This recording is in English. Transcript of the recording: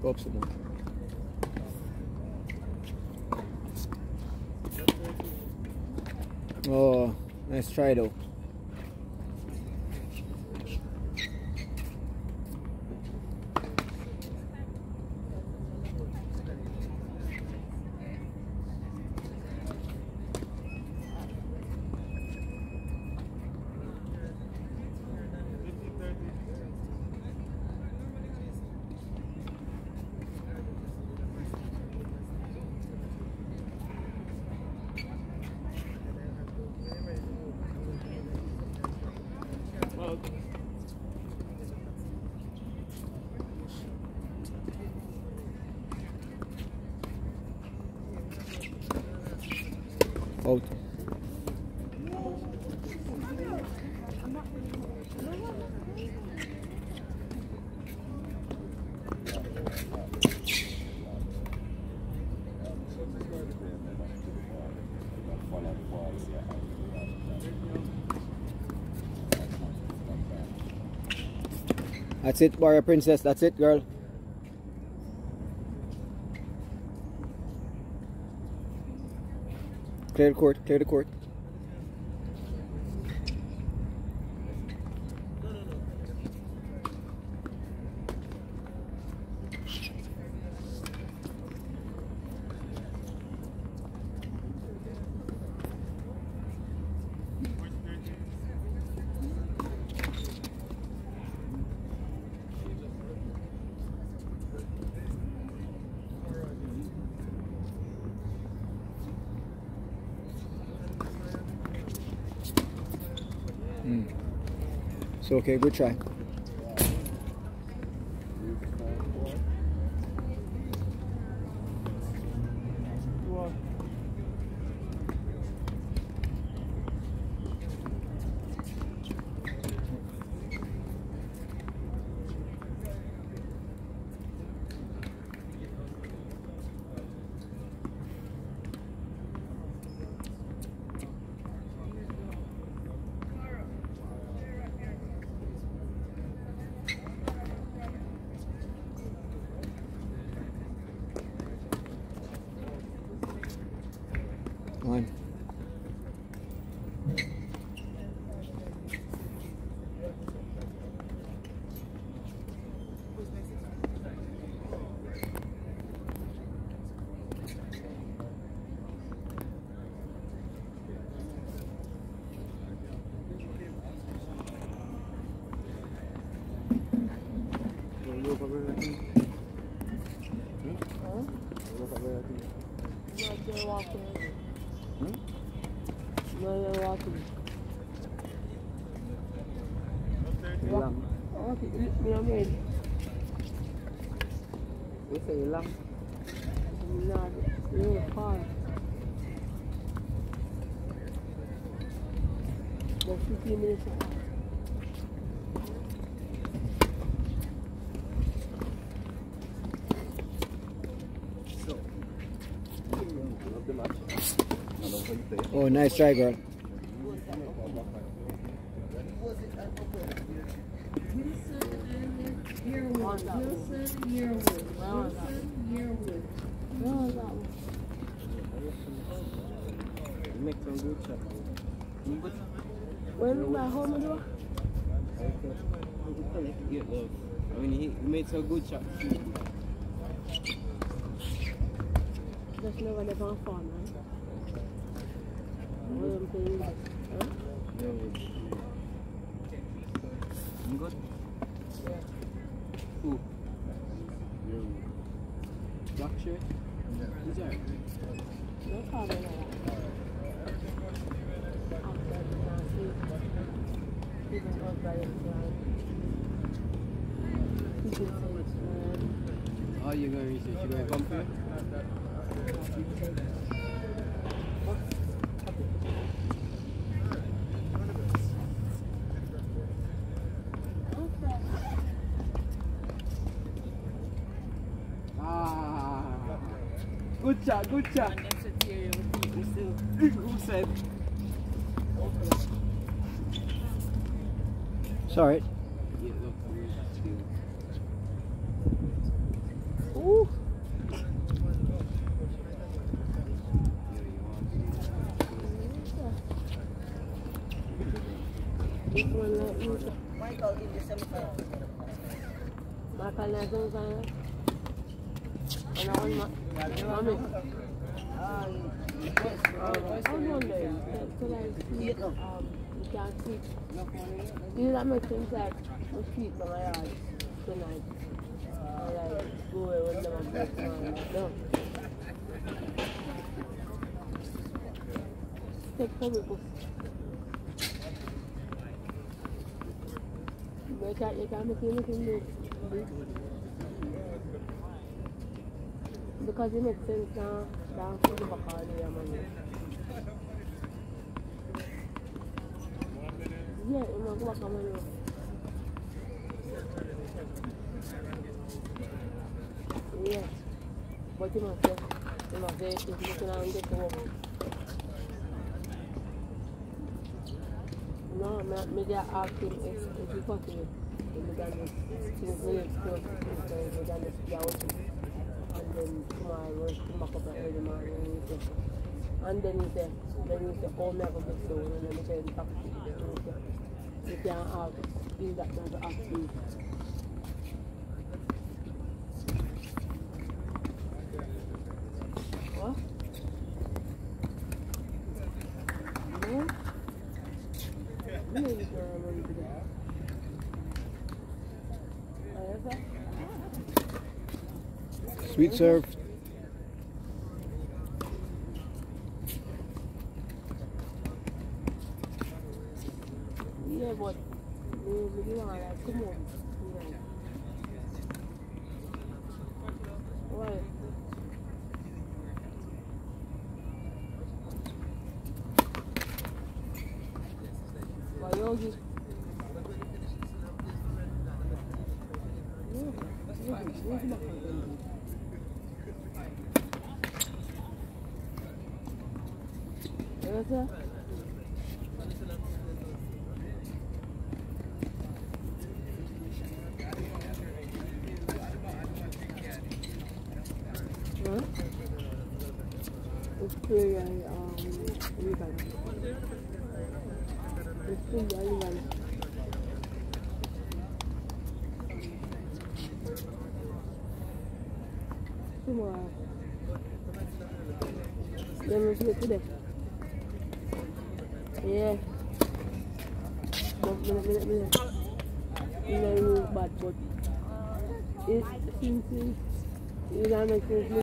up some more. Oh, nice try though. Out. That's it, Warrior Princess. That's it, girl. Clear the court, clear the court. So okay, good try. One. Oh, nice try, girl. Make some good shots. When my home do? Yeah, love. I mean, he made some good shots. Just never let on fun, man. What I'm saying, huh? You good? Who? Black shirt? Who's that? No problem. Oh, you're going to research. You're going to come here? Good shot, good shot. Who said? Sorry. Yeah, look. Ooh. This one like this. Michael in the semifinal. Michael na semifinal. And I want mommy. I'm wondering, so like, you can't sleep. You know that makes sense like, I sleep by my yard tonight. I like, go away with them and break my hand. No. Take public bus. You can't make anything do. Because it makes sense now, down to the back all the money. Yeah, it must work on money. Yeah, but you must say, if you can get to work. No, maybe I ask him if it's possible. If we can just village close, we can just be out. And then tomorrow we'll come back up at early morning and then he said, oh, never get down. And then he said, you can't ask, use that thing to ask you. What? No? No, you can't remember that. Sweet serve. Yeah, but we don't like, come on. Why? Why, Yogi? Anisa? Huh? It's pretty, Liban. It's pretty, Liban. Tomorrow. Then we'll see it today. Yeah. Minute. You know, bad, but it seems to make sense.